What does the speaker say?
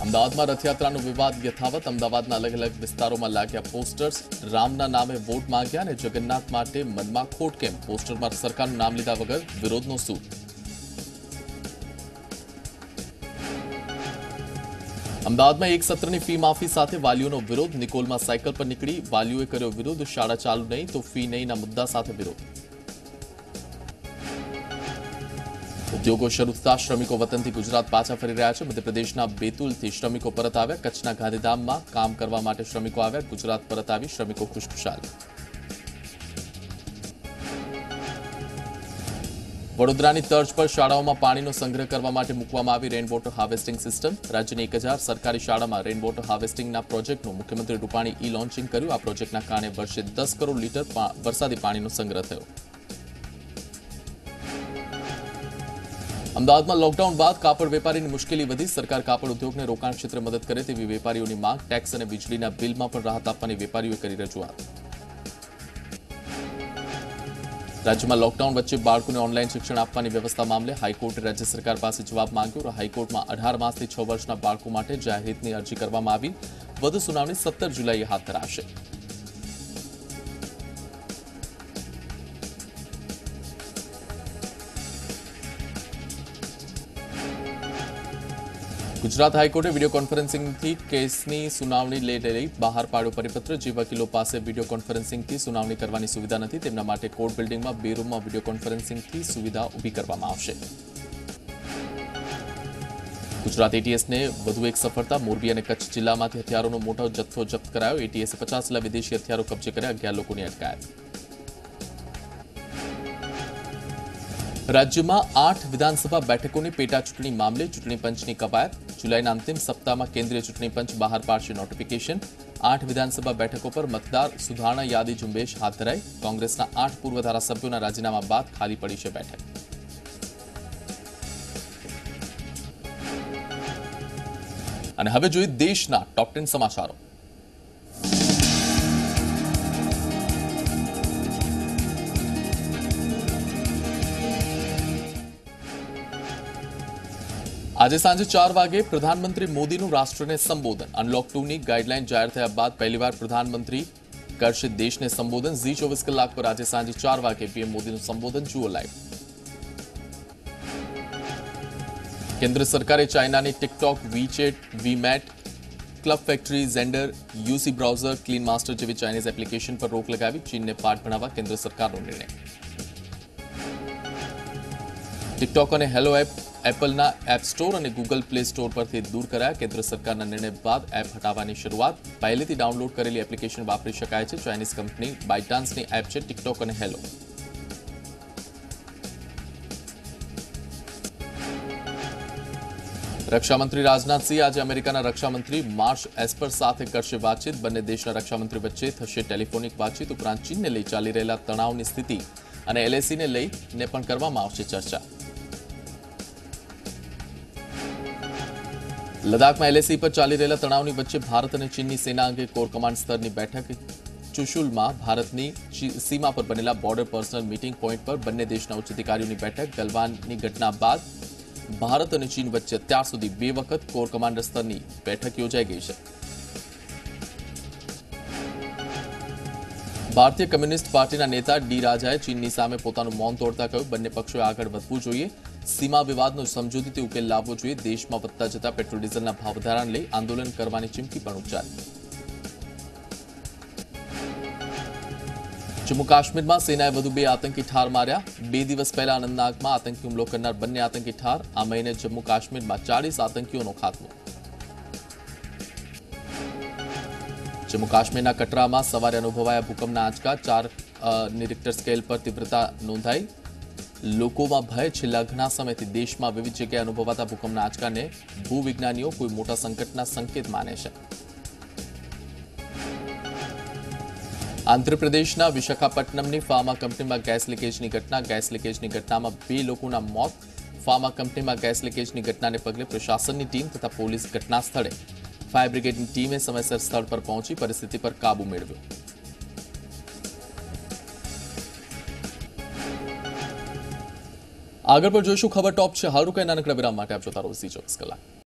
અમદાવાદમાં રથયાત્રાનો વિવાદ યથાવત. અમદાવાદના અલગ અલગ વિસ્તારોમાં લાગ્યા પોસ્ટર્સ. રામના નામે વોટ માંગ્યા અને જગન્નાથ માટે મનમાં ખોટ કેમ? પોસ્ટરમાં સરકારનું નામ લીધા વગર વિરોધનો સૂર. અમદાવાદમાં એક સત્રની ફી માફી સાથે વાલીઓનો વિરોધ. નિકોલમાં સાયકલ પર નીકળી વાલીઓએ કર્યો વિરોધ. શાળા ચાલુ નહીં તો ફી નહીંના મુદ્દા સાથે વિરોધ. ઉદ્યોગો શરૂ થતા શ્રમિકો વતનથી ગુજરાત પાછા ફરી રહ્યા છે. મધ્યપ્રદેશના બેતુલથી શ્રમિકો પરત આવ્યા. કચ્છના ગાંધીધામમાં કામ કરવા માટે શ્રમિકો આવ્યા. ગુજરાત પરત આવી શ્રમિકો ખુશખુશાલ. વડોદરાની તર્જ પર શાળાઓમાં પાણીનો સંગ્રહ કરવા માટે મૂકવામાં આવી રેઇન વોટર હાર્વેસ્ટિંગ સિસ્ટમ. રાજ્યની 1000 સરકારી શાળામાં રેઇન વોટર હાર્વેસ્ટિંગના પ્રોજેક્ટનું મુખ્યમંત્રી રૂપાણી લોન્ચિંગ કર્યું. આ પ્રોજેક્ટના કારણે વર્ષે 10 કરોડ લીટર વરસાદી પાણીનો સંગ્રહ થયો. અમદાવાદમાં લોકડાઉન બાદ કાપડ વેપારીની મુશ્કેલી વધી. સરકાર કાપડ ઉદ્યોગને રોકાણ ક્ષેત્રે મદદ કરે તેવી વેપારીઓની માંગ. ટેક્સ અને વીજળીના બિલમાં પણ રાહત આપવાની વેપારીઓએ કરી રજૂઆત. રાજ્યમાં લોકડાઉન વચ્ચે બાળકોને ઓનલાઈન શિક્ષણ આપવાની વ્યવસ્થા મામલે હાઈકોર્ટે રાજ્ય સરકાર પાસે જવાબ માંગ્યો. હાઈકોર્ટમાં 18 માસથી 6 વર્ષના બાળકો માટે જાહેરહિતની અરજી કરવામાં આવી. વધુ સુનાવણી 17 જુલાઈએ હાથ ધરાશે. ગુજરાત હાઈકોર્ટે વિડીયો કોન્ફરન્સિંગથી કેસની સુનાવણી લઈ બહાર પાડ્યો પરિપત્ર. જે વકીલો પાસે વિડીયો કોન્ફરન્સિંગથી સુનાવણી કરવાની સુવિધા નથી તેમના માટે કોર્ટ બિલ્ડિંગમાં 2 રૂમમાં વિડીયો કોન્ફરન્સિંગથી સુવિધા ઊભી કરવામાં આવશે. ગુજરાત એટીએસને વધુ એક સફળતા. મોરબી અને કચ્છ જિલ્લામાંથી હથિયારોનો મોટો જથ્થો જપ્ત કરાયો. એટીએસે 50 જેટલા વિદેશી હથિયારો કબજે કર્યા. 11 લોકોની અટકાયત. રાજ્યમાં 8 વિધાનસભા બેઠકોની પેટા ચૂંટણી મામલે ચૂંટણી પંચની કવાયત. જુલાઈના અંતિમ સપ્તાહમાં કેન્દ્રીય ચૂંટણી પંચ બહાર પાડશે નોટિફિકેશન. 8 વિધાનસભા બેઠકો પર મતદાર સુધારણા યાદી ઝુંબેશ હાથ ધરાઈ. કોંગ્રેસના 8 પૂર્વ ધારાસભ્યોના રાજીનામા બાદ ખાલી પડી છે બેઠક. અને હવે જોઈએ દેશના ટોપ 10 સમાચારો. આજે સાંજે 4 વાગે પ્રધાનમંત્રી મોદીનું રાષ્ટ્રને સંબોધન. અનલોક 2ની ગાઈડલાઈન જાહેર થયા બાદ પહેલીવાર પ્રધાનમંત્રી કરશે દેશને સંબોધન. ઝી 24 કલાક પર આજે સાંજે 4 વાગે પીએમ મોદીનું સંબોધન જુઓ લાઈવ. કેન્દ્ર સરકારે ચાઇનાની TikTok, WeChat, VMate, Club Factory, Xender, UC Browser, Clean Master જેવી ચાઇનીઝ એપ્લિકેશન પર રોક લગાવી. ચીનને પાઠ ભણાવવા કેન્દ્ર સરકારનો નિર્ણય. ટિકટોક અને હેલો એપ એપલના એપ સ્ટોર અને ગૂગલ પ્લે સ્ટોર પરથી દૂર કરાયા. કેન્દ્ર સરકારના નિર્ણય બાદ એપ હટાવવાની શરૂઆત. પહેલેથી ડાઉનલોડ કરેલી એપ્લિકેશન વાપરી શકાય છે. ચાઇનીઝ કંપની બાયટાન્સની એપ છે ટિકટોક અને હેલો. રક્ષામંત્રી રાજનાથસિંહ આજે અમેરિકાના રક્ષામંત્રી માર્શ એસ્પર સાથે કરશે વાતચીત. બંને દેશના રક્ષામંત્રી વચ્ચે થશે ટેલિફોનિક વાતચીત. ઉપરાંત ચીનને લઈ ચાલી રહેલા તણાવની સ્થિતિ અને એલએસીને લઈને પણ કરવામાં આવશે ચર્ચા. લદ્દાખમાં એલએસી પર ચાલી રહેલા તણાવની વચ્ચે ભારત અને ચીનની સેના અંગે કોર કમાન્ડ સ્તરની બેઠક. ચુશુલમાં ભારતની સીમા પર બનેલા બોર્ડર પર્સનલ મીટિંગ પોઈન્ટ પર બંને દેશના ઉચ્ચ અધિકારીઓની બેઠક. ગલવાનની ઘટના બાદ ભારત અને ચીન વચ્ચે અત્યાર સુધી 2 વખત કોર કમાન્ડર સ્તરની બેઠક યોજાઈ ગઈ છે. ભારતીય કમ્યુનિસ્ટ પાર્ટીના નેતા ડી રાજાએ ચીનની સામે પોતાનું મૌન તોડતા કહ્યું બંને પક્ષોએ આગળ વધવું જોઈએ. સીમા વિવાદનો સમજૂતીથી ઉકેલ લાવવો જોઈએ. દેશમાં વધતા જતા પેટ્રોલ ડીઝલના ભાવ વધારાને લઈ આંદોલન કરવાની ચીમકી પણ ઉચ્ચારી. જમ્મુ કાશ્મીરમાં સેનાએ વધુ 2 આતંકી ઠાર માર્યા. 2 દિવસ પહેલા અનંતનાગમાં આતંકી હુમલો કરનાર બંને આતંકી ઠાર. આ મહિને જમ્મુ કાશ્મીરમાં 40 આતંકીઓનો ખાત્મો. જમ્મુ કાશ્મીરના કટરામાં સવારે અનુભવાયા ભૂકંપના આંચકા. 4 રિક્ટર સ્કેલ પર તીવ્રતા નોંધાઈ. લોકોમાં ભય. છેલ્લા ઘણા સમયથી દેશમાં વિવિધ જગ્યાએ અનુભવાતા ભૂકંપના આંચકાને ભૂવિજ્ઞાનીઓ કોઈ મોટા સંકટના સંકેત માને છે. આંધ્રપ્રદેશના વિશાખાપટ્ટનમની ફાર્મા કંપનીમાં ગેસ લીકેજની ઘટના. ગેસ લીકેજની ઘટનામાં 2 લોકોના મોત. ફાર્મા કંપનીમાં ગેસ લીકેજની ઘટનાને પગલે પ્રશાસનની ટીમ તથા પોલીસ ઘટના સ્થળે. ફાયર બ્રિગેડની ટીમે સમયસર સ્થળ પર પહોંચી પરિસ્થિતિ પર કાબુ મેળવ્યો. આગળ પર જોઈશું ખબર ટોપ છે. હાલ રૂકાઈ નાનકડા વિરામ માટે આપ જોતા રહો ઝી 24 કલાક.